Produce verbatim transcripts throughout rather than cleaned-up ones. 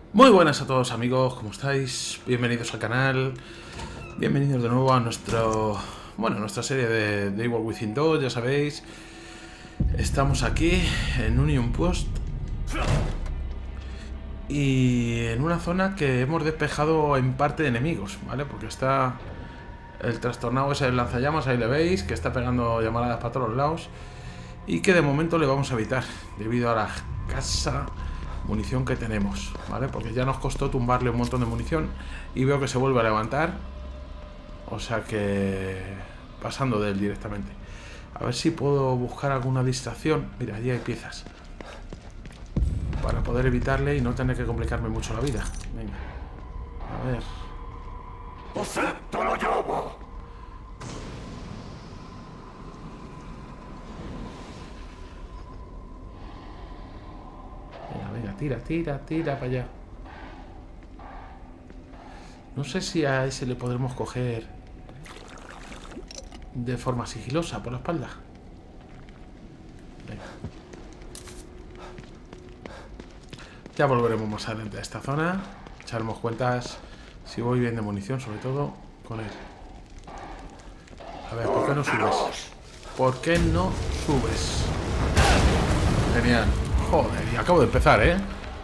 Muy buenas a todos amigos, ¿cómo estáis? Bienvenidos al canal. Bienvenidos de nuevo a nuestro... Bueno, nuestra serie de, de Evil Within dos, ya sabéis. Estamos aquí en Union Post y en una zona que hemos despejado en parte de enemigos, ¿vale? Porque está el trastornado ese del lanzallamas, ahí le veis, que está pegando llamaradas para todos lados y que de momento le vamos a evitar debido a la escasa munición que tenemos, ¿vale? Porque ya nos costó tumbarle un montón de munición y veo que se vuelve a levantar, o sea que pasando de él directamente. A ver si puedo buscar alguna distracción. Mira, allí hay piezas para poder evitarle y no tener que complicarme mucho la vida. Venga, a ver. ¡Acepto la llama! Venga, venga, tira, tira, tira para allá. No sé si a ese le podremos coger de forma sigilosa por la espalda. Venga. Ya volveremos más adelante a esta zona. Echaremos cuentas si voy bien de munición, sobre todo con él. A ver, ¿por qué no subes? ¿Por qué no subes? Genial. Joder, y acabo de empezar, ¿eh?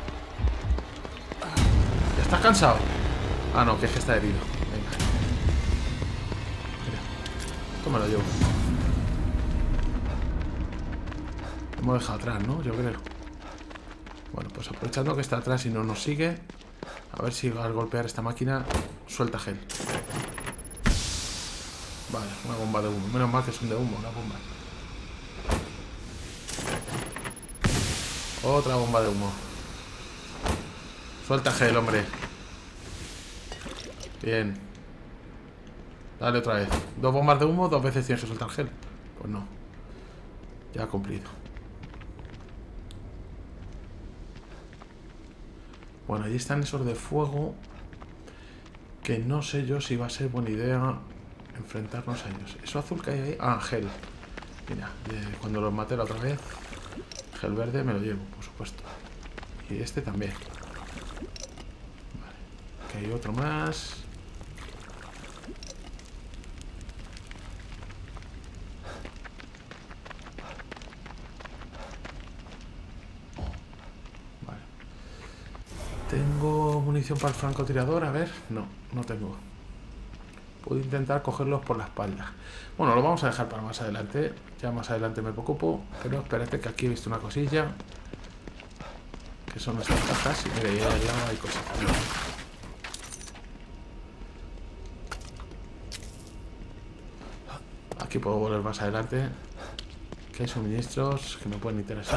¿Ya estás cansado? Ah, no, que es que está herido. Venga. Mira. Esto me lo llevo. Lo hemos dejado atrás, ¿no? Yo creo. Bueno, pues aprovechando que está atrás y no nos sigue, a ver si al golpear esta máquina suelta gel. Vale, una bomba de humo. Menos mal que son de humo, la bomba. Otra bomba de humo. Suelta gel, hombre. Bien. Dale otra vez. Dos bombas de humo, dos veces tienes que soltar gel. Pues no. Ya ha cumplido. Bueno, ahí están esos de fuego, que no sé yo si va a ser buena idea enfrentarnos a ellos. Eso azul que hay ahí. Ah, gel. Mira, de cuando los maté la otra vez, gel verde me lo llevo, por supuesto. Y este también. Vale. Aquí hay otro más. Vale. ¿Tengo munición para el francotirador? A ver. No, no tengo. Puedo intentar cogerlos por la espalda. Bueno, lo vamos a dejar para más adelante. Ya más adelante me preocupo. Pero espérate que aquí he visto una cosilla. Que son estas cajas. Y mira, ahí al lado hay cosas. Aquí puedo volver más adelante. Que hay suministros que me pueden interesar.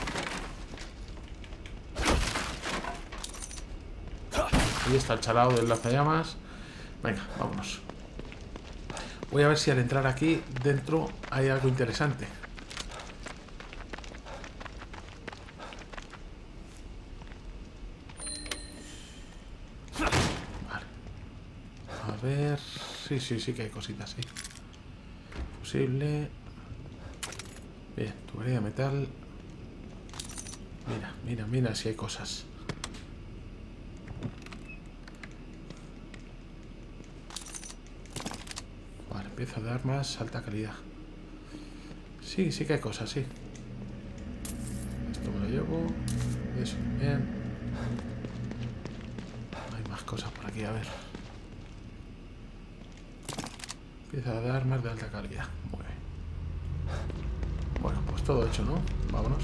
Ahí está el chalao del lanzallamas. Venga, vámonos. Voy a ver si al entrar aquí dentro hay algo interesante. Vale. A ver... Sí, sí, sí que hay cositas, sí. Posible. Bien, tubería de metal. Mira, mira, mira si hay cosas. Vale, pieza de armas, alta calidad. Sí, sí que hay cosas, sí. Esto me lo llevo. Eso, bien. Hay más cosas por aquí, a ver. Pieza de armas de alta calidad. Muy bien. Bueno, pues todo hecho, ¿no? Vámonos.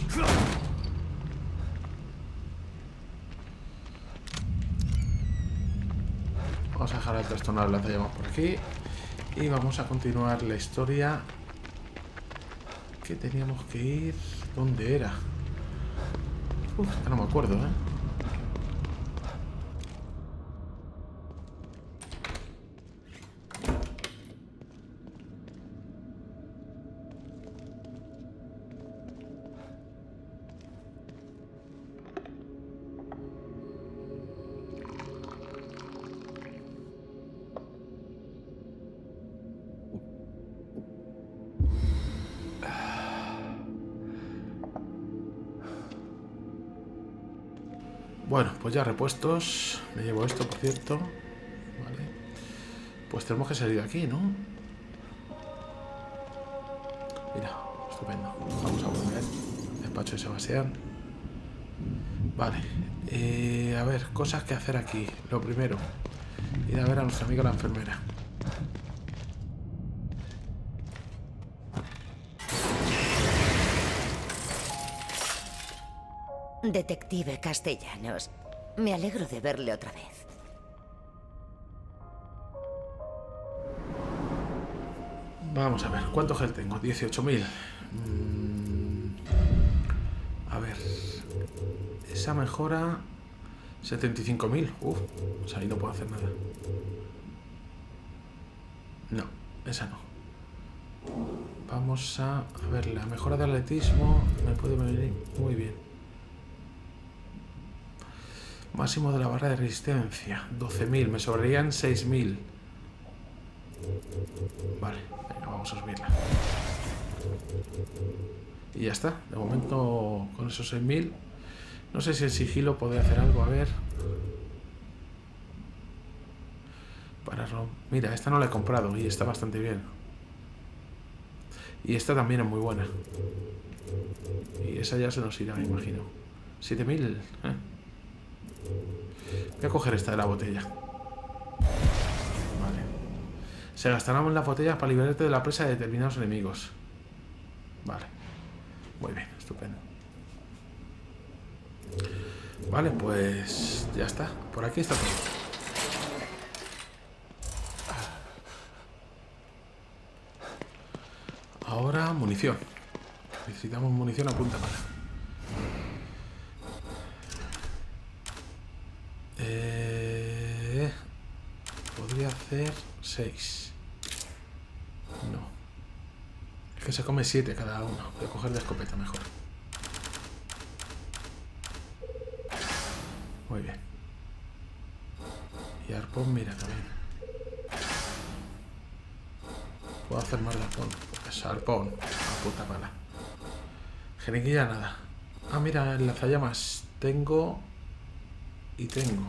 Vamos a dejar el trastornado de lanzallamas por aquí. Y vamos a continuar la historia. Que teníamos que ir... ¿Dónde era? Uf, ya no me acuerdo, ¿eh? Bueno, pues ya repuestos. Me llevo esto, por cierto. Vale. Pues tenemos que salir de aquí, ¿no? Mira, estupendo. Vamos a volver. Despacho de Sebastián. Vale. Eh, a ver, cosas que hacer aquí. Lo primero, ir a ver a nuestra amiga la enfermera. Detective Castellanos, me alegro de verle otra vez. Vamos a ver, ¿cuánto gel tengo? dieciocho mil. Mm, a ver, esa mejora setenta y cinco mil. Uf, o sea, ahí no puedo hacer nada. No, esa no. Vamos a, a ver, la mejora de atletismo me puede venir muy bien. Máximo de la barra de resistencia, doce mil, me sobrarían seis mil. Vale, venga, vamos a subirla. Y ya está, de momento con esos seis mil. No sé si el sigilo puede hacer algo, a ver. Para rom... Mira, esta no la he comprado y está bastante bien. Y esta también es muy buena. Y esa ya se nos irá, me imagino. siete mil, ¿eh? Voy a coger esta de la botella. Vale. Se gastarán las botellas para liberarte de la presa de determinados enemigos. Vale. Muy bien, estupendo. Vale, pues ya está. Por aquí está todo. Ahora munición. Necesitamos munición a punta pala. Eh, podría hacer seis. No. Es que se come siete cada uno. Voy a coger de escopeta mejor. Muy bien. Y arpón, mira también. Puedo hacer más de arpón. Pues arpón. A puta pala. Jeringuilla nada. Ah, mira, el lanzallamas. Tengo... Y tengo.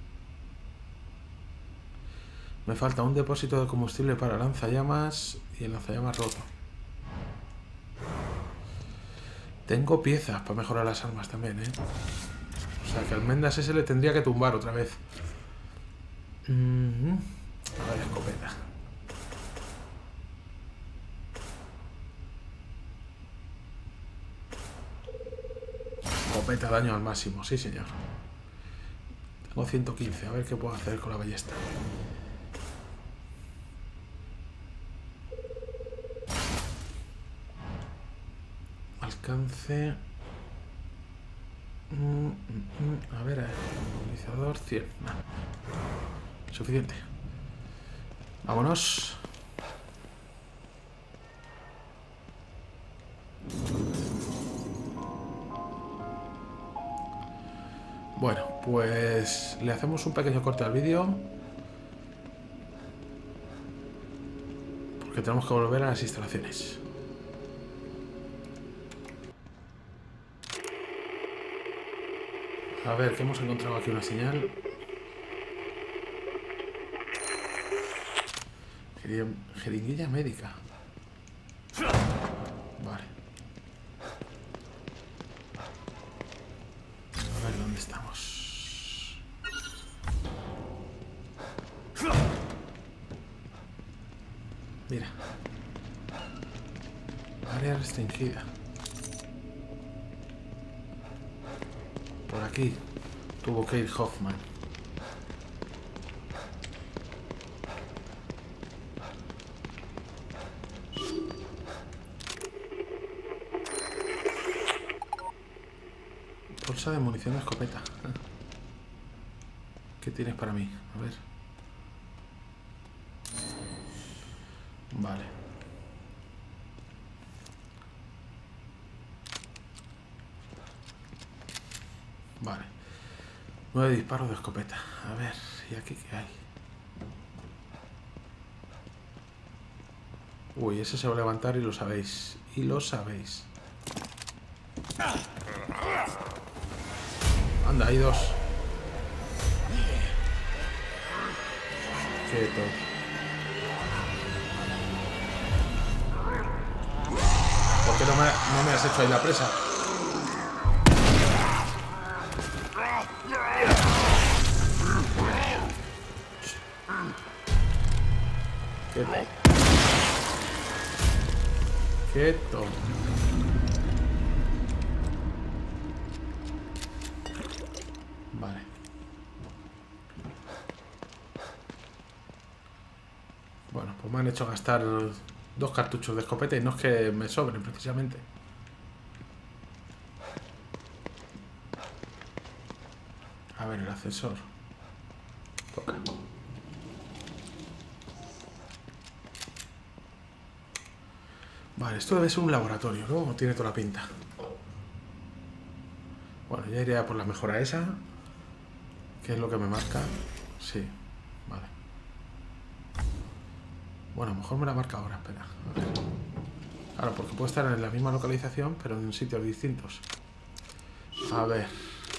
Me falta un depósito de combustible para lanzallamas y el lanzallamas roto. Tengo piezas para mejorar las armas también, ¿eh? O sea que al Mendas ese le tendría que tumbar otra vez. Mm-hmm. A ver, escopeta. Escopeta, daño al máximo, sí señor. Tengo ciento quince, a ver qué puedo hacer con la ballesta. Alcance. Mm, mm, mm. A ver, el movilizador cien. Nah. Suficiente. Vámonos. Bueno, pues le hacemos un pequeño corte al vídeo. Porque tenemos que volver a las instalaciones. A ver, que hemos encontrado aquí una señal. Jeringuilla médica. Vale. A ver dónde estamos. Mira. Área restringida. Por aquí tuvo que ir Hoffman. Bolsa de munición de escopeta. ¿Qué tienes para mí? A ver. Vale. Vale. Nueve disparos de escopeta. A ver, ¿y aquí qué hay? Uy, ese se va a levantar y lo sabéis. Y lo sabéis. Anda, hay dos. Quietos. ¿Por qué no me, no me has hecho ahí la presa? Quieto. Quieto. Vale. Bueno, pues me han hecho gastar dos cartuchos de escopeta y no es que me sobren precisamente. A ver, el ascensor. Toca. Vale, esto debe ser un laboratorio, ¿no? Tiene toda la pinta. Bueno, ya iré a por la mejora esa. ¿Qué es lo que me marca? Sí, vale. Bueno, a lo mejor me la marca ahora, espera. A ver. Claro, porque puede estar en la misma localización, pero en sitios distintos. A ver.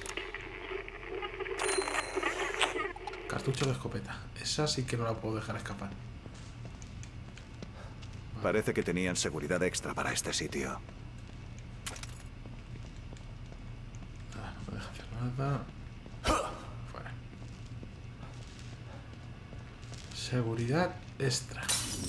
Cartucho de escopeta. Esa sí que no la puedo dejar escapar. Vale. Parece que tenían seguridad extra para este sitio. Ah, no me deja hacer nada. Fuera. Seguridad extra.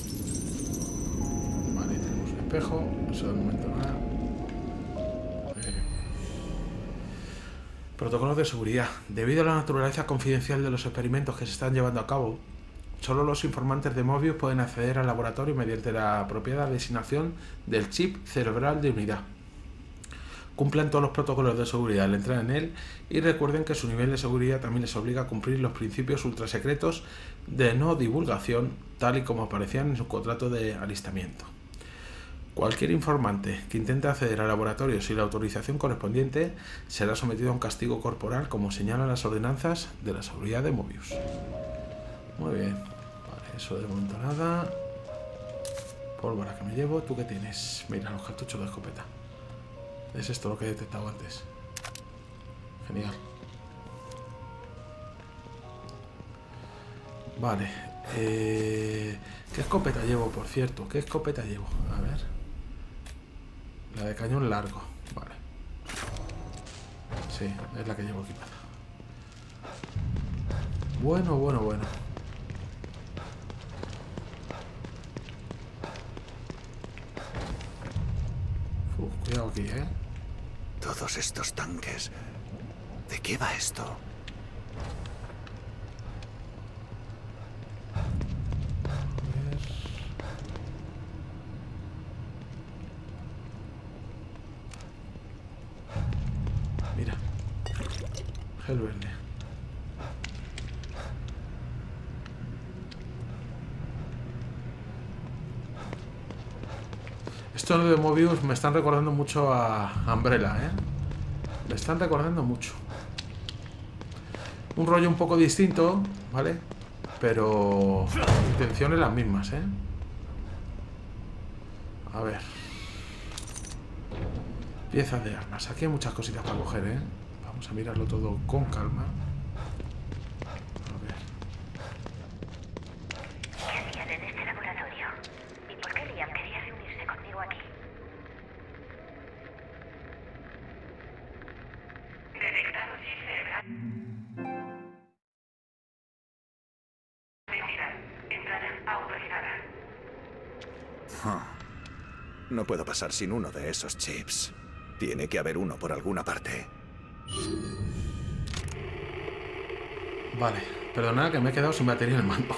Vale, tenemos un espejo. Eso de momento nada. Eh. Protocolos de seguridad. Debido a la naturaleza confidencial de los experimentos que se están llevando a cabo, solo los informantes de Mobius pueden acceder al laboratorio mediante la apropiada designación del chip cerebral de unidad. Cumplan todos los protocolos de seguridad al entrar en él y recuerden que su nivel de seguridad también les obliga a cumplir los principios ultrasecretos de no divulgación, tal y como aparecían en su contrato de alistamiento. Cualquier informante que intente acceder al laboratorio sin la autorización correspondiente será sometido a un castigo corporal, como señalan las ordenanzas de la seguridad de Mobius. Muy bien. Vale, eso de momento nada. Pólvora que me llevo. ¿Tú qué tienes? Mira, los cartuchos de escopeta. Es esto lo que he detectado antes. Genial. Vale. Eh, ¿Qué escopeta llevo, por cierto? ¿Qué escopeta llevo? A ver. La de cañón largo. Vale. Sí, es la que llevo equipada. Bueno, bueno, bueno. Uf, cuidado aquí, ¿eh? Todos estos tanques. ¿De qué va esto? Mira. Gel verde. Estos de Mobius me están recordando mucho a Umbrella, ¿eh? Me están recordando mucho. Un rollo un poco distinto, ¿vale? Pero intenciones las mismas, ¿eh? A ver. Piezas de armas. Aquí hay muchas cositas para coger, ¿eh? Vamos a mirarlo todo con calma. A ver. ¿Qué hacían en este laboratorio? ¿Y por qué Liam quería reunirse conmigo aquí? Detectado chip cerebral. Identidad. Entrada autorizada. Huh. No puedo pasar sin uno de esos chips. Tiene que haber uno por alguna parte. Vale, perdonad que me he quedado sin batería en el mando.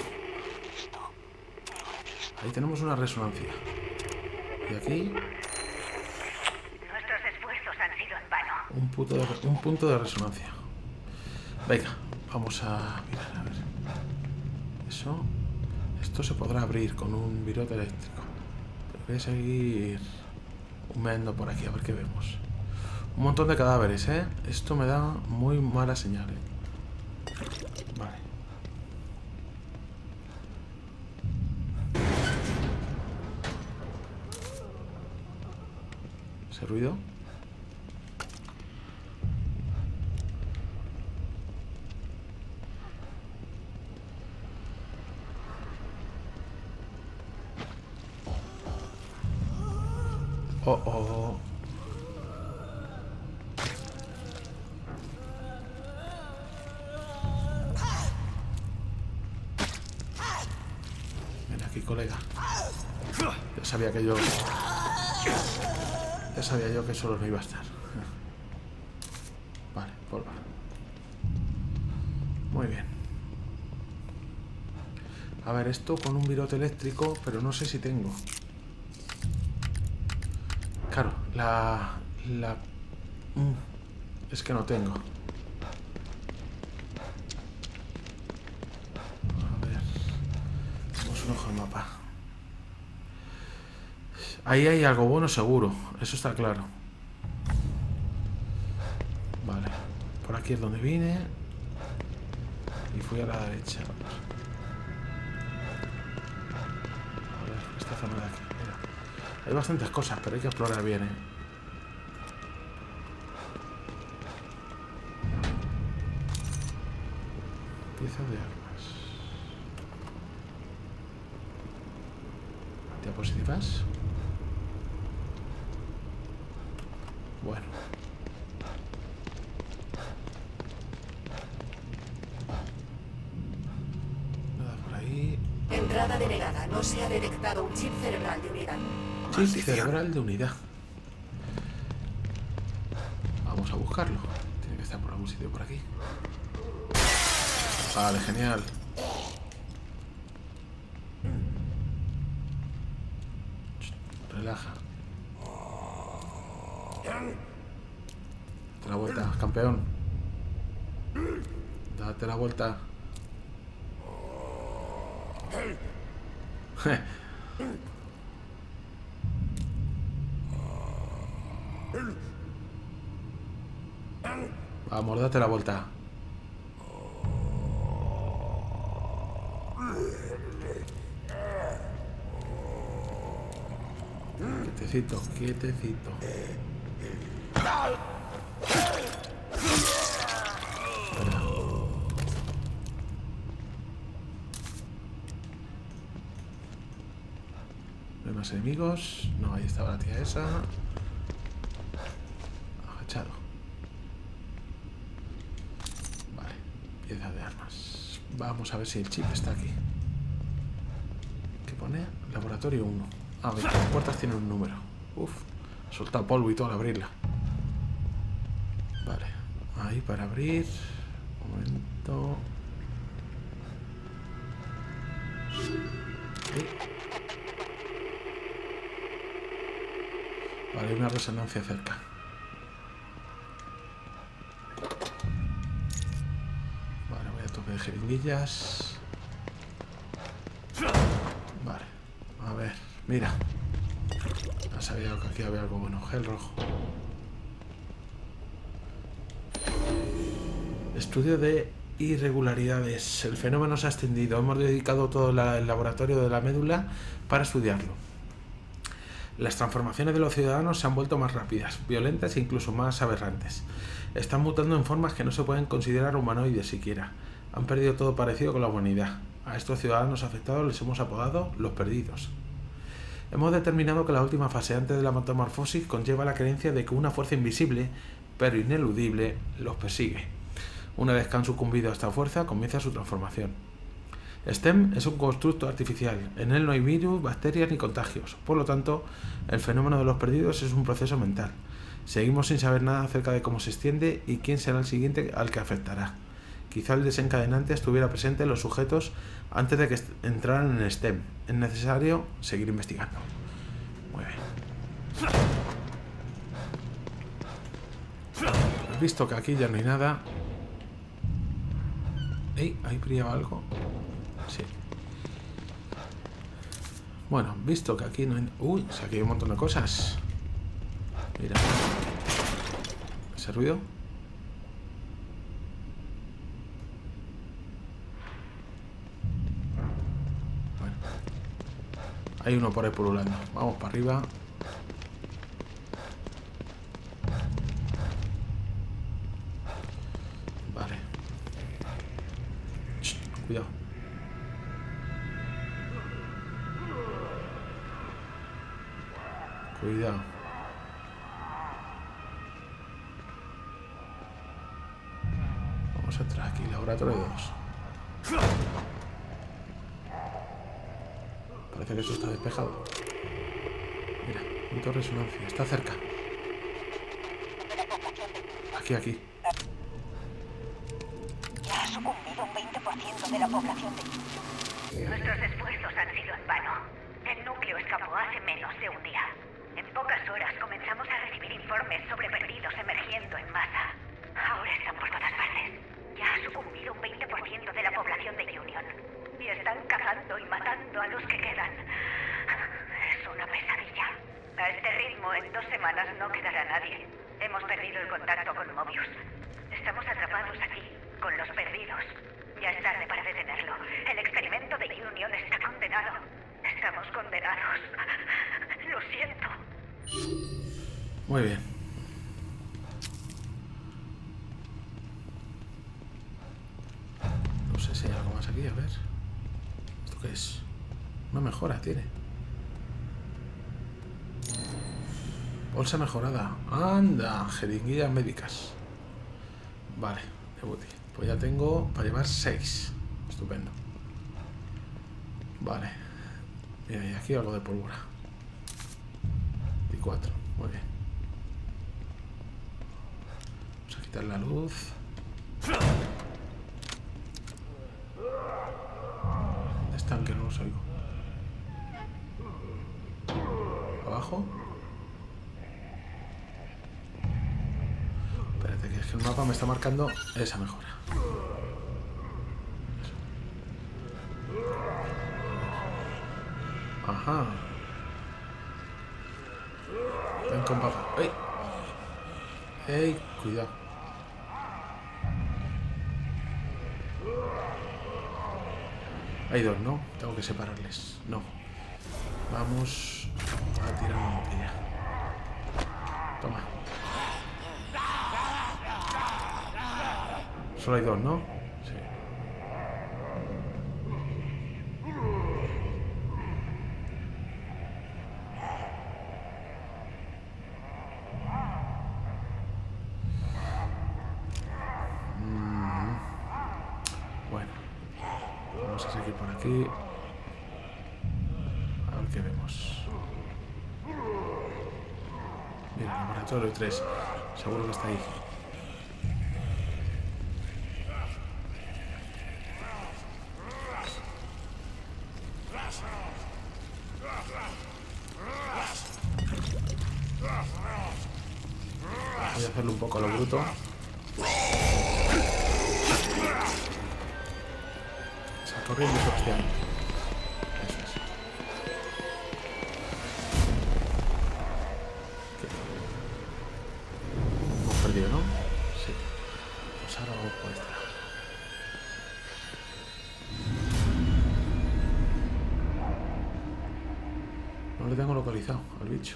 Ahí tenemos una resonancia. Y aquí Nuestros esfuerzos han sido en vano. un, punto de, un punto de resonancia. Venga, vamos a mirar, a ver. Eso. Esto se podrá abrir con un virote eléctrico. Pero voy a seguir humeando por aquí, a ver qué vemos. Un montón de cadáveres, ¿eh? Esto me da muy mala señal, ¿eh? Vale. ¿Ese ruido? Oh, oh. Ven aquí, colega. Ya sabía que yo... Ya sabía yo que solo no iba a estar. Vale, por va. Muy bien. A ver, esto con un virote eléctrico, pero no sé si tengo. Claro, la... la... Mm, es que no tengo. A ver. Vamos un ojo al mapa. Ahí hay algo bueno seguro, eso está claro. Vale. Por aquí es donde vine. Y fui a la derecha. A ver, esta zona de aquí. Mira. Hay bastantes cosas, pero hay que explorar bien, ¿eh? Piezas de armas. Diapositivas. Bueno. Nada por ahí. Entrada denegada. No se ha detectado un chip cerebral de unidad. Chip cerebral de unidad. Vamos a buscarlo. Tiene que estar por algún sitio por aquí. Vale, genial. Relaja. Date la vuelta, campeón. Date la vuelta. Vamos, date la vuelta. Quietecito, quietecito. ¿No hay más enemigos? No, ahí estaba la tía esa. Agachado. Vale, pieza de armas. Vamos a ver si el chip está aquí. ¿Qué pone? Laboratorio uno. Ah, ver, las puertas tienen un número. Uf, he soltado polvo y todo al abrirla. Vale, ahí para abrir. Un momento. Sí. Vale, hay una resonancia cerca. Vale, voy a tope de jeringuillas. Vale, a ver, mira. Ya sabía que aquí había algo bueno. Gel rojo. Estudio de irregularidades. El fenómeno se ha extendido. Hemos dedicado todo la, el laboratorio de la médula para estudiarlo. Las transformaciones de los ciudadanos se han vuelto más rápidas, violentas e incluso más aberrantes. Están mutando en formas que no se pueden considerar humanoides siquiera. Han perdido todo parecido con la humanidad. A estos ciudadanos afectados les hemos apodado los perdidos. Hemos determinado que la última fase antes de la metamorfosis conlleva la creencia de que una fuerza invisible, pero ineludible, los persigue. Una vez que han sucumbido a esta fuerza, comienza su transformación. STEM es un constructo artificial. En él no hay virus, bacterias ni contagios. Por lo tanto, el fenómeno de los perdidos es un proceso mental. Seguimos sin saber nada acerca de cómo se extiende y quién será el siguiente al que afectará. Quizá el desencadenante estuviera presente en los sujetos antes de que entraran en STEM. Es necesario seguir investigando. Muy bien. He visto que aquí ya no hay nada. ¿Ey? ¿Ahí brillaba algo? Sí. Bueno, visto que aquí no hay... Uy, o sea, aquí hay un montón de cosas. Mira. ¿Ese ruido? Bueno. Hay uno por ahí pululando. Vamos para arriba. Vale. Shh, cuidado. Cuidado. otra aquí, laboratorio dos. Parece que eso está despejado. Mira, punto de resonancia, está cerca. Aquí, aquí. Ya ha sucumbido un veinte por ciento de la población de... Nuestros esfuerzos han sido en vano. El núcleo escapó hace menos de un día. En pocas horas comenzamos a recibir informes sobre perdidos emergiendo en masa. Ahora están por todas partes. Ya ha sucumbido un veinte por ciento de la población de Union. Y están cazando y matando a los que quedan. Es una pesadilla. A este ritmo, en dos semanas no quedará nadie. Hemos perdido el contacto con Mobius. Estamos atrapados aquí, con los perdidos. Ya es tarde para detenerlo. El experimento de Union está condenado. Estamos condenados. Lo siento. Muy bien. No sé si hay algo más aquí, a ver. ¿Esto qué es? Una mejora tiene. Bolsa mejorada. Anda, jeringuillas médicas. Vale, de booty. Pues ya tengo para llevar seis. Estupendo. Vale. Mira, y aquí algo de pólvora. Y cuatro. Muy bien. Vamos a quitar la luz. ¿Dónde están? Que no los oigo. ¿Abajo? Espérate, que es que el mapa me está marcando esa mejora. Ajá. Ven con papá. ¡Ey! ¡Ey! Cuidado. Hay dos, ¿no? Tengo que separarles. No. Vamos a tirar una botella. Toma. Solo hay dos, ¿no? Sí. Mm. Bueno. Vamos a seguir por aquí. A ver qué vemos. Mira, laboratorio tres. Seguro que está ahí. Voy a hacerlo un poco a lo bruto. Está corriendo Sebastián. Eso es. ¿Qué? Hemos perdido, ¿no? Sí. Pues ahora vamos por este lado. No le tengo localizado al bicho.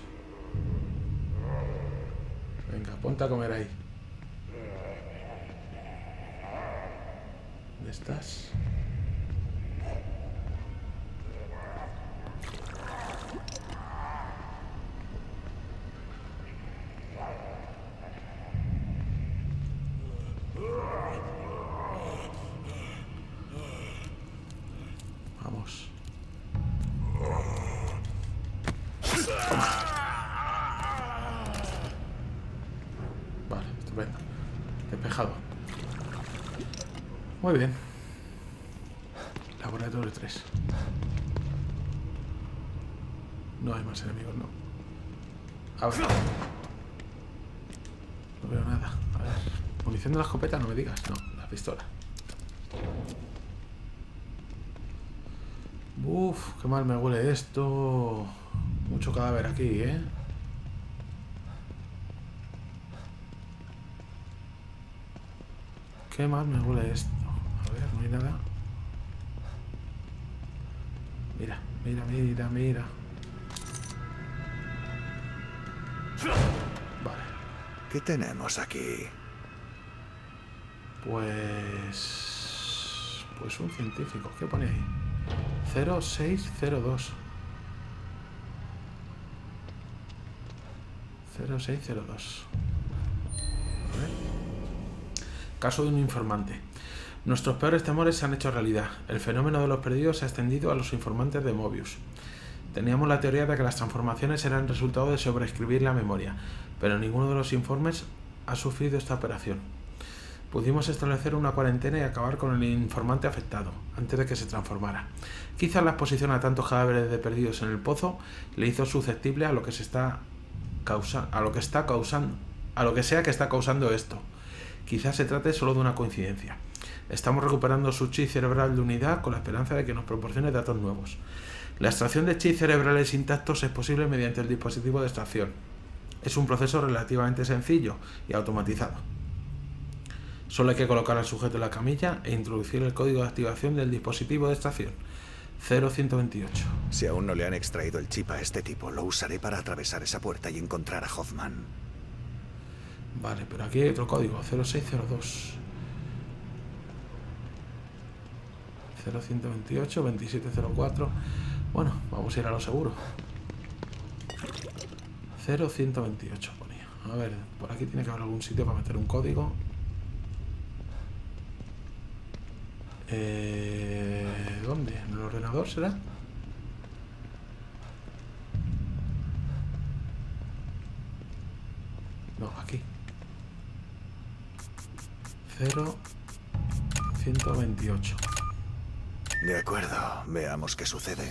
Venga, ponte a comer ahí. ¿Dónde estás? Vamos. Vale, estupendo. Despejado. Muy bien. Laboratorio tres. No hay más enemigos, no. A ver. No veo nada. A ver. Munición de la escopeta, no me digas. No, la pistola. Uf, qué mal me huele esto. Mucho cadáver aquí, ¿eh? Qué mal me huele esto. A ver, no hay nada. Mira, mira, mira, mira. Vale. ¿Qué tenemos aquí? Pues... Pues un científico. ¿Qué pone ahí? cero seis cero dos. cero seis cero dos. A ver. Caso de un informante. Nuestros peores temores se han hecho realidad. El fenómeno de los perdidos se ha extendido a los informantes de Mobius. Teníamos la teoría de que las transformaciones eran resultado de sobreescribir la memoria, pero ninguno de los informes ha sufrido esta operación. Pudimos establecer una cuarentena y acabar con el informante afectado, antes de que se transformara. Quizás la exposición a tantos cadáveres de perdidos en el pozo le hizo susceptible a lo que se está causa, a lo que está causando, a lo que sea que está causando esto. Quizás se trate solo de una coincidencia. Estamos recuperando su chip cerebral de unidad con la esperanza de que nos proporcione datos nuevos. La extracción de chips cerebrales intactos es posible mediante el dispositivo de extracción. Es un proceso relativamente sencillo y automatizado. Solo hay que colocar al sujeto en la camilla e introducir el código de activación del dispositivo de extracción. cero ciento veintiocho. Si aún no le han extraído el chip a este tipo, lo usaré para atravesar esa puerta y encontrar a Hoffman. Vale, pero aquí hay otro código, cero seis cero dos. cero ciento veintiocho, veintisiete cero cuatro. Bueno, vamos a ir a lo seguro. cero ciento veintiocho ponía. A ver, por aquí tiene que haber algún sitio para meter un código. Eh, ¿Dónde? ¿En el ordenador será? No, aquí. cero ciento veintiocho. De acuerdo, veamos qué sucede.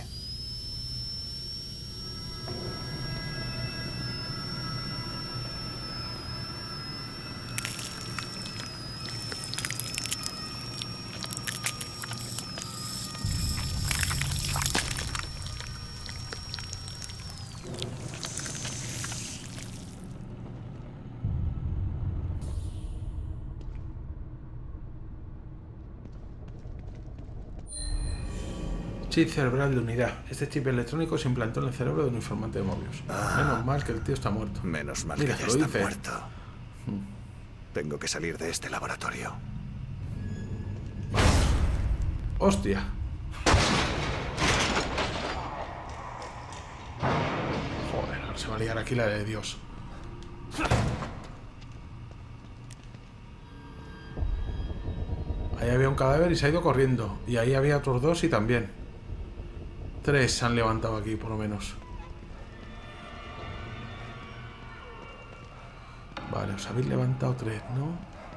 Chip cerebral de unidad. Este chip electrónico se implantó en el cerebro de un informante de Mobius. Ah, Menos mal que el tío está muerto. Menos mal Mira, que ya se lo está dice. muerto. Tengo que salir de este laboratorio. ¡Hostia! Joder, ahora se va a liar aquí la de Dios. Ahí había un cadáver y se ha ido corriendo. Y ahí había otros dos y también. Tres se han levantado aquí, por lo menos. Vale, os habéis levantado tres, ¿no?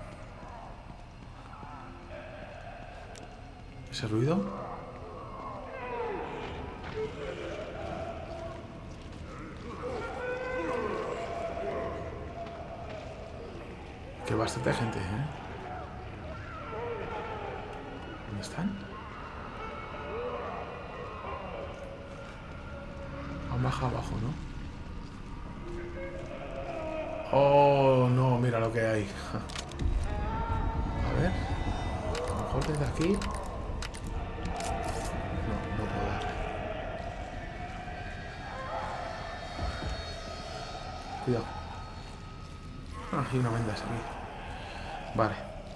¿Ese ruido? Que bastante gente, ¿eh? ¿Dónde están? Han bajado abajo, ¿no? Oh, no, mira lo que hay. A ver. A lo mejor desde aquí. No, no puedo dar. Cuidado. Ah, hay una venda aquí. Vale.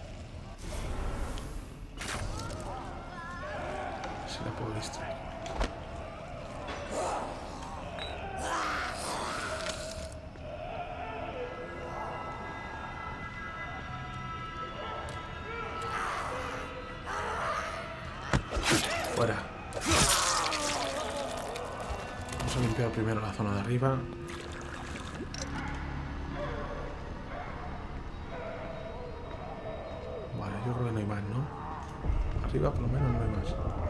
Si la puedo distraer. Fuera. Vamos a limpiar primero la zona de arriba. Vale, yo creo que no hay más, ¿no? Arriba por lo menos no hay más.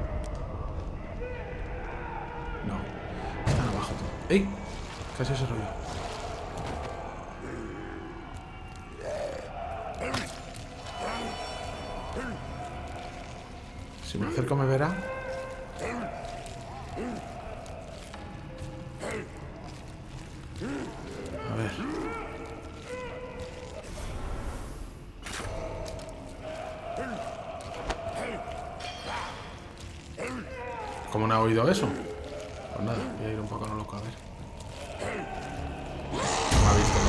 No. Están abajo todos. ¡Ey! Casi ese ruido. Si me acerco me verá. A ver. ¿Cómo no ha oído eso? Pues nada, voy a ir un poco a lo loco, a ver. No me ha visto, ¿no?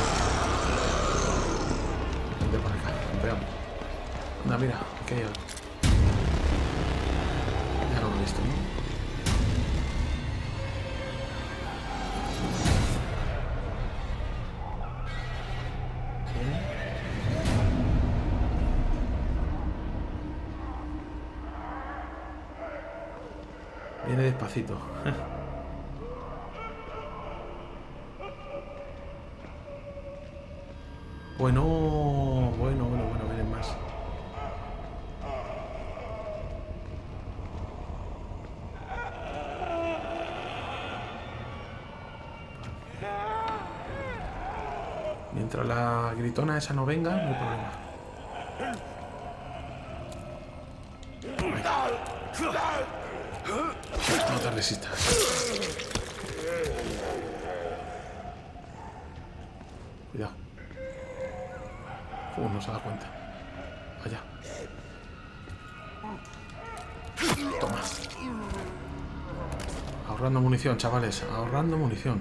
Vente por acá, veamos. Anda, mira, aquí hay algo. Ya lo he visto, ¿no? Viene despacito. Bueno, bueno, bueno, bueno, vienen más. Mientras la gritona esa no venga, no hay problema. No te resistas. Cuidado. Uh, no se da cuenta. Vaya. Toma. Ahorrando munición, chavales. Ahorrando munición.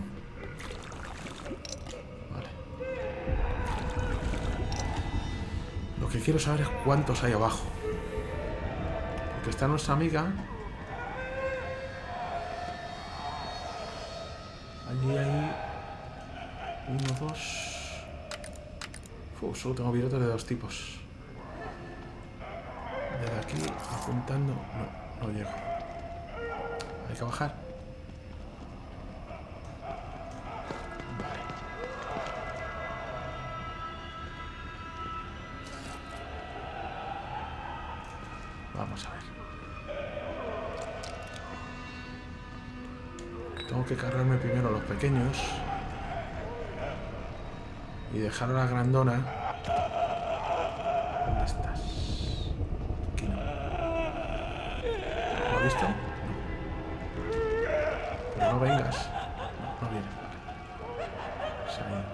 Vale. Lo que quiero saber es cuántos hay abajo. Porque está nuestra amiga. Allí hay... Uno, dos... Uf, solo tengo virotes de dos tipos. Desde aquí, apuntando... No, no llego. Hay que bajar. Vale. Vamos a ver. Tengo que cargarme primero a los pequeños. Y dejar a la grandona. ¿Dónde estás? Aquí no. ¿Lo has visto? No. Pero no vengas. No, no viene. Vale. Se ha ido.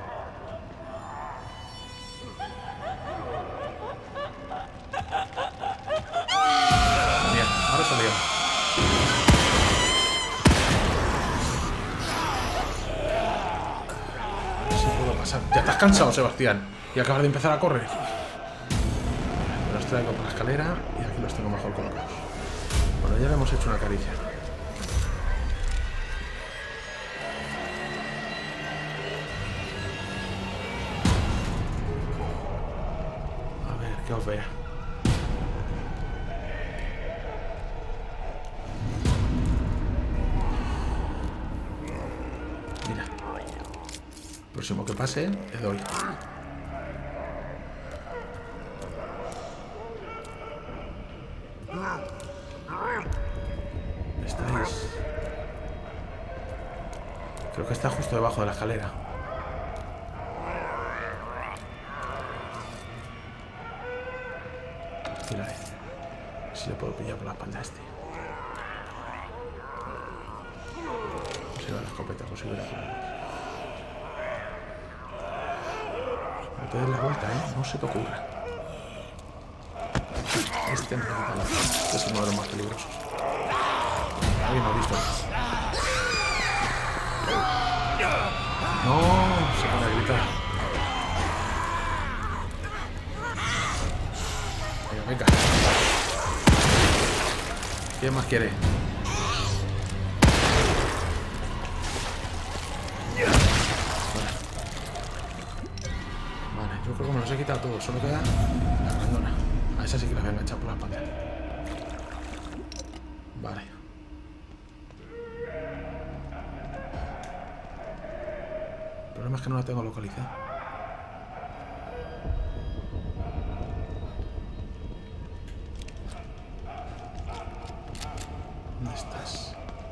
Bien, ahora salió. Ya estás cansado, Sebastián, y acabas de empezar a correr. Me los traigo por la escalera y aquí los tengo mejor colocados. Bueno, ya le hemos hecho una caricia. A ver, que os vea. Próximo que pase, le doy. ¿Estáis? Creo que está justo debajo de la escalera. Mira, si le puedo pillar por la espalda a este. Pues iba la escopeta, pues iba la... No te des la vuelta, ¿eh? No se te ocurra. Este no me da la vuelta. Este es uno de los más peligrosos. Alguien lo ha visto. No, se pone a gritar. Venga, venga. ¿Quién más quiere? Yo creo que me los he quitado todos, solo queda la grandona. A esa sí que la voy a enganchar por la espalda. Vale. El problema es que no la tengo localizada. ¿Dónde estás?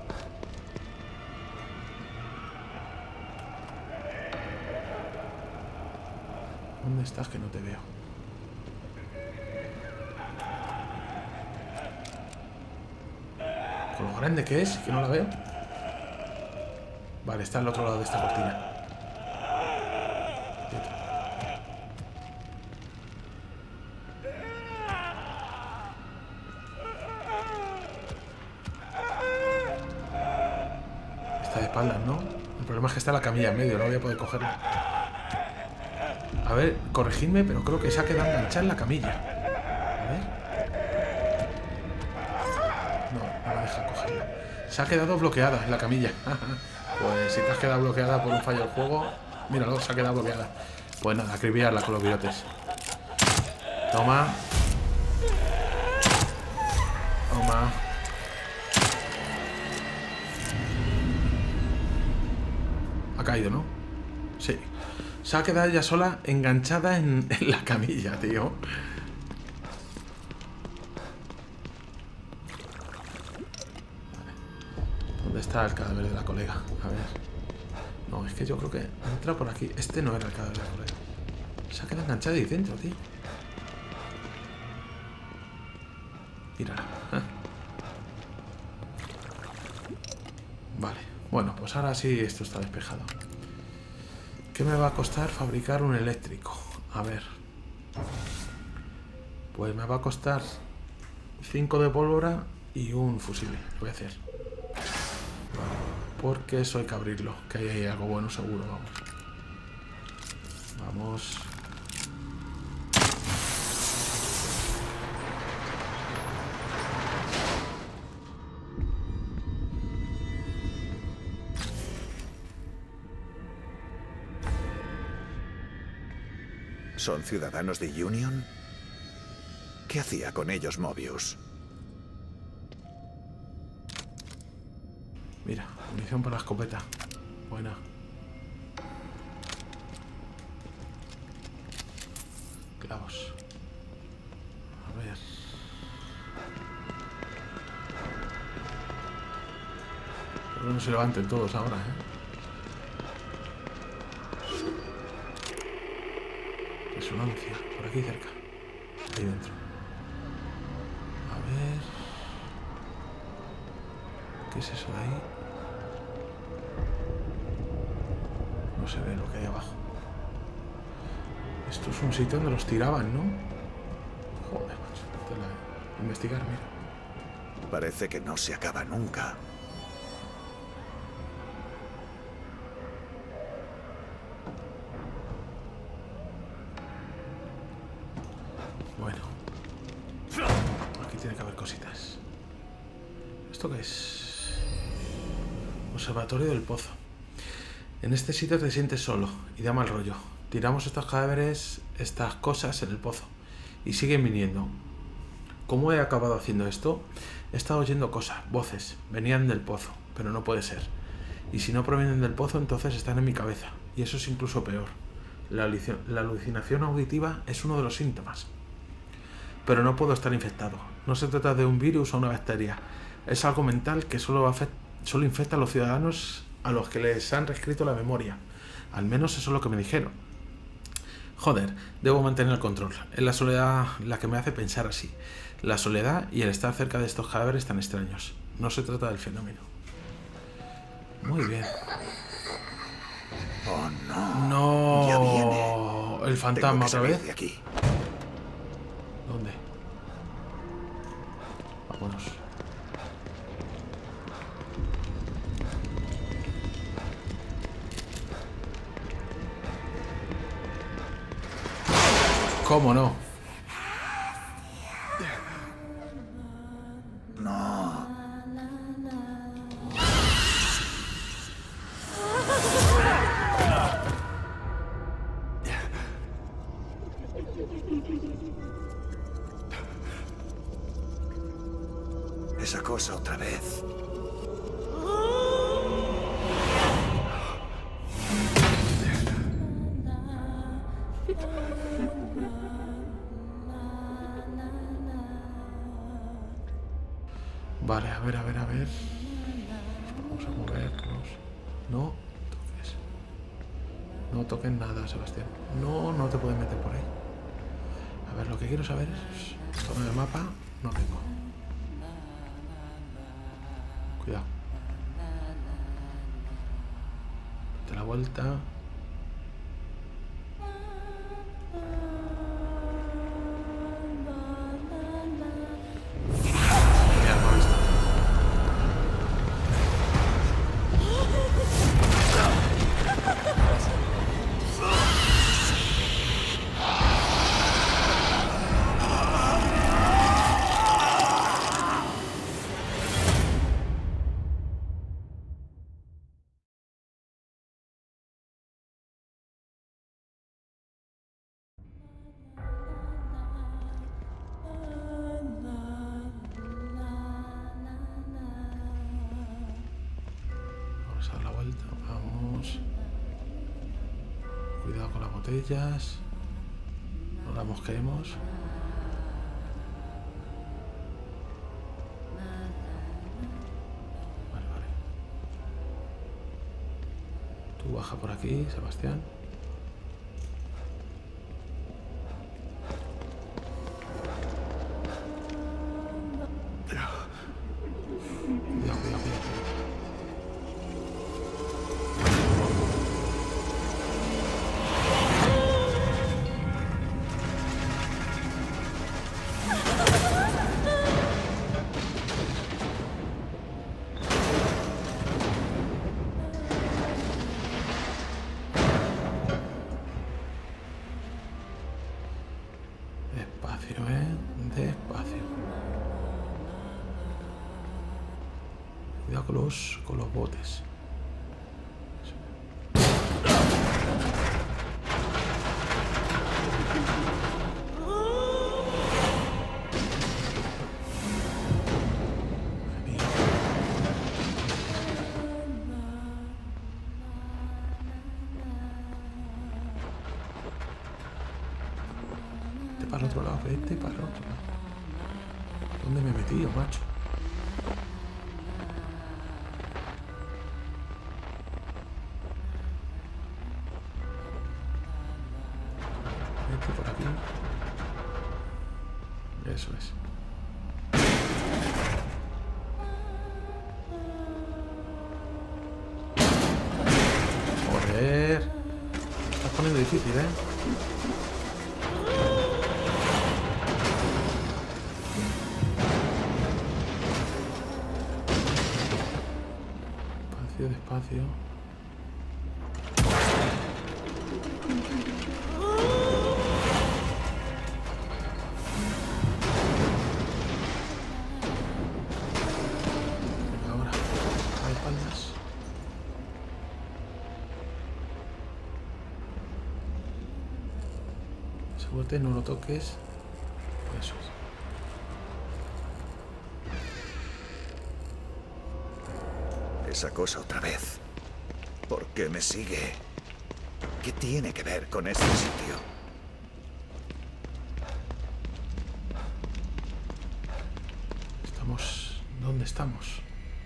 ¿Dónde estás que no te veo? Con lo grande que es, que no la veo. Vale, está al otro lado de esta cortina. Está de espaldas, ¿no? El problema es que está la camilla en medio, no voy a poder cogerla. A ver, corregidme, pero creo que se ha quedado enganchada en la camilla. A ver. No, no me deja cogerla. Se ha quedado bloqueada en la camilla. Pues si te has quedado bloqueada por un fallo del juego, míralo, se ha quedado bloqueada. Pues nada, acribillarla con los virotes. Toma. Toma. Ha caído, ¿no? Sí. Se ha quedado ella sola enganchada en, en la camilla, tío. ¿Dónde está el cadáver de la colega? A ver. No, es que yo creo que entra por aquí. Este no era el cadáver de la colega. Se ha quedado enganchada ahí dentro, tío. Mírala. ¿Eh? Vale. Bueno, pues ahora sí esto está despejado. ¿Qué me va a costar fabricar un eléctrico? A ver. Pues me va a costar cinco de pólvora y un fusible. Lo voy a hacer. Porque eso hay que abrirlo. Que ahí hay algo bueno seguro, vamos. Vamos. ¿Son ciudadanos de Union? ¿Qué hacía con ellos Mobius? Mira, munición para la escopeta. Buena. Clavos. A ver. Pero no se levanten todos ahora, ¿eh? Resonancia. Por aquí cerca. Ahí dentro. A ver. ¿Qué es eso de ahí? No se ve lo que hay abajo. Esto es un sitio donde los tiraban, ¿no? Joder, macho. Tela. Investigar, mira. Parece que no se acaba nunca. Bueno. Aquí tiene que haber cositas. ¿Esto qué es? Observatorio del pozo. En este sitio te sientes solo y da mal rollo. Tiramos estos cadáveres, estas cosas en el pozo y siguen viniendo. ¿Cómo he acabado haciendo esto? He estado oyendo cosas, voces, venían del pozo, pero no puede ser. Y si no provienen del pozo, entonces están en mi cabeza. Y eso es incluso peor. La, la alucinación auditiva es uno de los síntomas. Pero no puedo estar infectado. No se trata de un virus o una bacteria. Es algo mental que solo, afecta, solo infecta a los ciudadanos a los que les han reescrito la memoria. Al menos eso es lo que me dijeron. Joder, debo mantener el control. Es la soledad la que me hace pensar así. La soledad y el estar cerca de estos cadáveres tan extraños. No se trata del fenómeno. Muy bien. Oh, no. No. Ya viene. El fantasma otra vez. De aquí. ¿Dónde? Vámonos. ¿Cómo no? No. Esa cosa otra vez. Vale, a ver, a ver, a ver. Vamos a movernos. No toques. No toques nada, Sebastián. No, no te puedes meter por ahí. A ver, lo que quiero saber es... Toma el mapa. No tengo. Cuidado. Date la vuelta. Vamos a dar la vuelta, vamos. Cuidado con las botellas. No las mosqueemos. Vale, vale. Tú baja por aquí, Sebastián. Cuidado, cuidado, cuidado. Despacio, eh. Despacio. Cuidado con los, con los botes. Vete para el otro lado, vete para el otro lado. ¿Dónde me he metido, macho? Vete por aquí. Eso es. Joder. Estás poniendo difícil, ¿eh? Despacio, despacio. Venga, ahora. A espaldas. Ese bote no lo toques. Eso es. Esa cosa otra vez. ¿Por qué me sigue? ¿Qué tiene que ver con este sitio? Estamos... ¿Dónde estamos?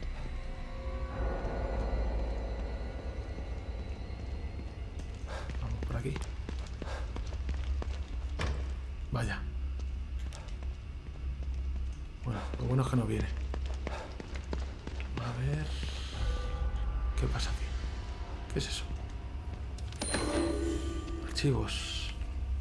Vamos por aquí. Vaya. Bueno, lo bueno es que no viene. A ver... ¿Qué pasa aquí? ¿Qué es eso? Archivos.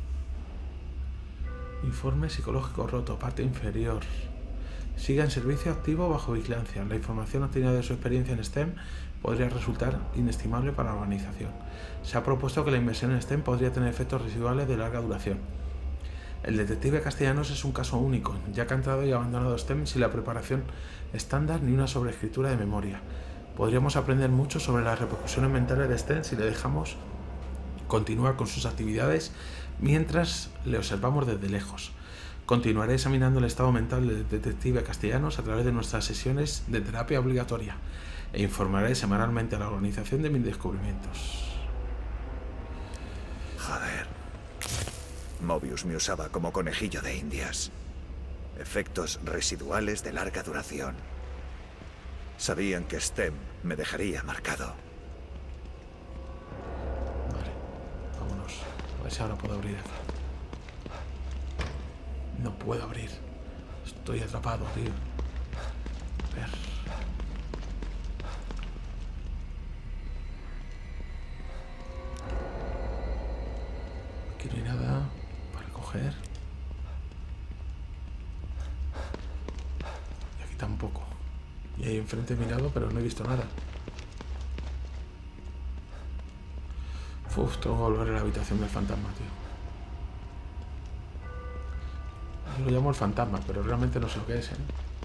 Informe psicológico roto, parte inferior. Siga en servicio activo bajo vigilancia. La información obtenida de su experiencia en STEM podría resultar inestimable para la organización. Se ha propuesto que la inversión en STEM podría tener efectos residuales de larga duración. El detective Castellanos es un caso único, ya que ha entrado y abandonado STEM sin la preparación estándar ni una sobreescritura de memoria. Podríamos aprender mucho sobre las repercusiones mentales de STEM si le dejamos continuar con sus actividades mientras le observamos desde lejos. Continuaré examinando el estado mental del detective Castellanos a través de nuestras sesiones de terapia obligatoria e informaré semanalmente a la organización de mis descubrimientos. Joder. Mobius me usaba como conejillo de indias. Efectos residuales de larga duración. Sabían que STEM me dejaría marcado. Vale, vámonos. A ver si ahora puedo abrir aquí. No puedo abrir. Estoy atrapado, tío. A ver. Aquí no hay nada para coger. Y aquí tampoco. Y ahí enfrente he mirado, pero no he visto nada. Uf, tengo que volver a la habitación del fantasma, tío. Yo lo llamo el fantasma, pero realmente no sé lo que es, ¿eh?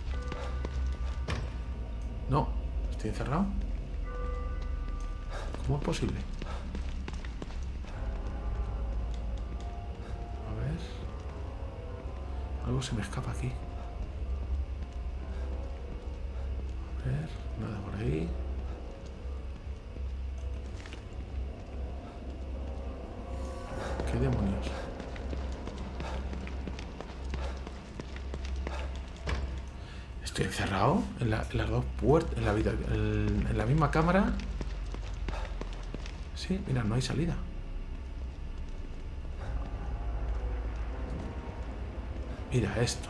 No, estoy encerrado. ¿Cómo es posible? A ver. Algo se me escapa aquí. A ver, nada por ahí. ¿Qué demonios? Estoy encerrado en, la, en las dos puertas, en la, en, en la misma cámara. Sí, mira, no hay salida. Mira esto.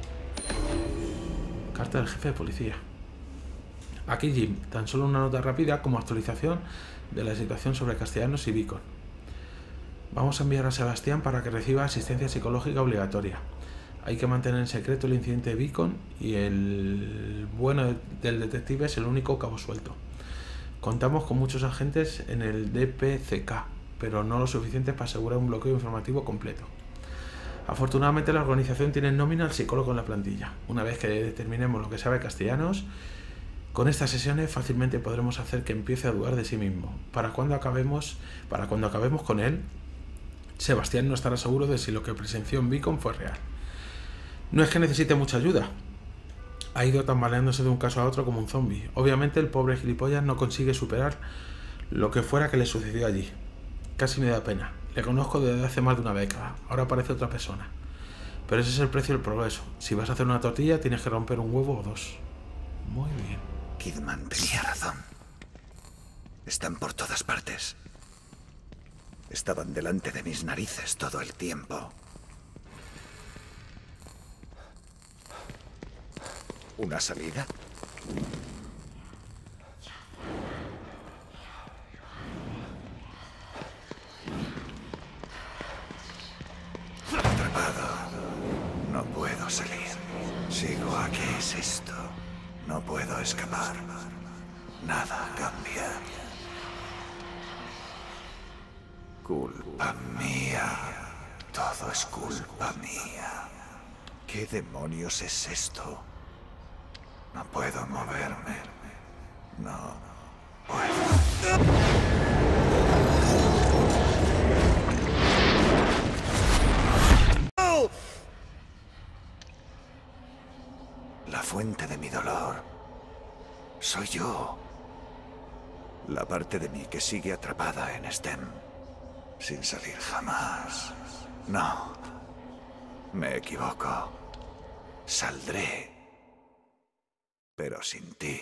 Carta del jefe de policía. Aquí Jim, tan solo una nota rápida como actualización de la situación sobre Castellanos y Beacon. Vamos a enviar a Sebastián para que reciba asistencia psicológica obligatoria. Hay que mantener en secreto el incidente de Beacon y el bueno del detective es el único cabo suelto. Contamos con muchos agentes en el D P C K, pero no lo suficiente para asegurar un bloqueo informativo completo. Afortunadamente la organización tiene en nómina al psicólogo en la plantilla. Una vez que determinemos lo que sabe Castellanos, con estas sesiones fácilmente podremos hacer que empiece a dudar de sí mismo. Para cuando acabemos, para cuando acabemos con él, Sebastián no estará seguro de si lo que presenció en Beacon fue real. No es que necesite mucha ayuda. Ha ido tambaleándose de un caso a otro como un zombie. Obviamente el pobre gilipollas no consigue superar lo que fuera que le sucedió allí. Casi me da pena. Le conozco desde hace más de una década. Ahora parece otra persona. Pero ese es el precio del progreso. Si vas a hacer una tortilla tienes que romper un huevo o dos. Muy bien. Kidman tenía razón. Están por todas partes. Estaban delante de mis narices todo el tiempo. ¿Una salida? Atrapado. No puedo salir. Sigo aquí. ¿Qué es esto? No puedo escapar. Nada cambia. Culpa mía. Todo es culpa mía. ¿Qué demonios es esto? No puedo moverme. No puedo. La fuente de mi dolor soy yo. La parte de mí que sigue atrapada en STEM, sin salir jamás. No, me equivoco. Saldré, pero sin ti.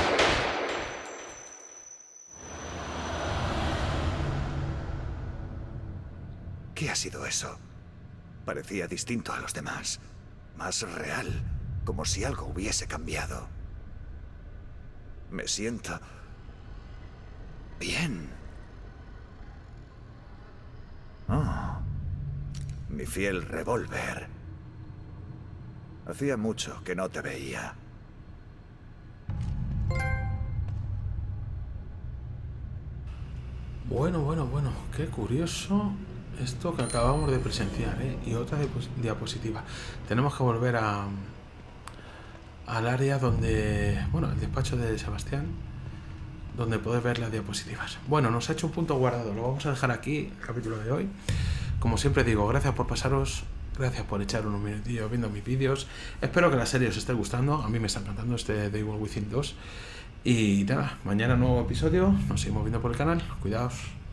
¿Qué ha sido eso? Parecía distinto a los demás, más real, como si algo hubiese cambiado. Me siento bien. Oh, mi fiel revólver. Hacía mucho que no te veía. Bueno, bueno, bueno, qué curioso esto que acabamos de presenciar, ¿eh? Y otra diapositiva. Tenemos que volver a al área donde, bueno, el despacho de Sebastián, donde podés ver las diapositivas. Bueno, nos ha hecho un punto guardado, lo vamos a dejar aquí, el capítulo de hoy. Como siempre digo, gracias por pasaros, gracias por echar unos minutillos viendo mis vídeos. Espero que la serie os esté gustando, a mí me está encantando este The Evil Within dos. Y nada, mañana nuevo episodio, nos seguimos viendo por el canal, cuidaos.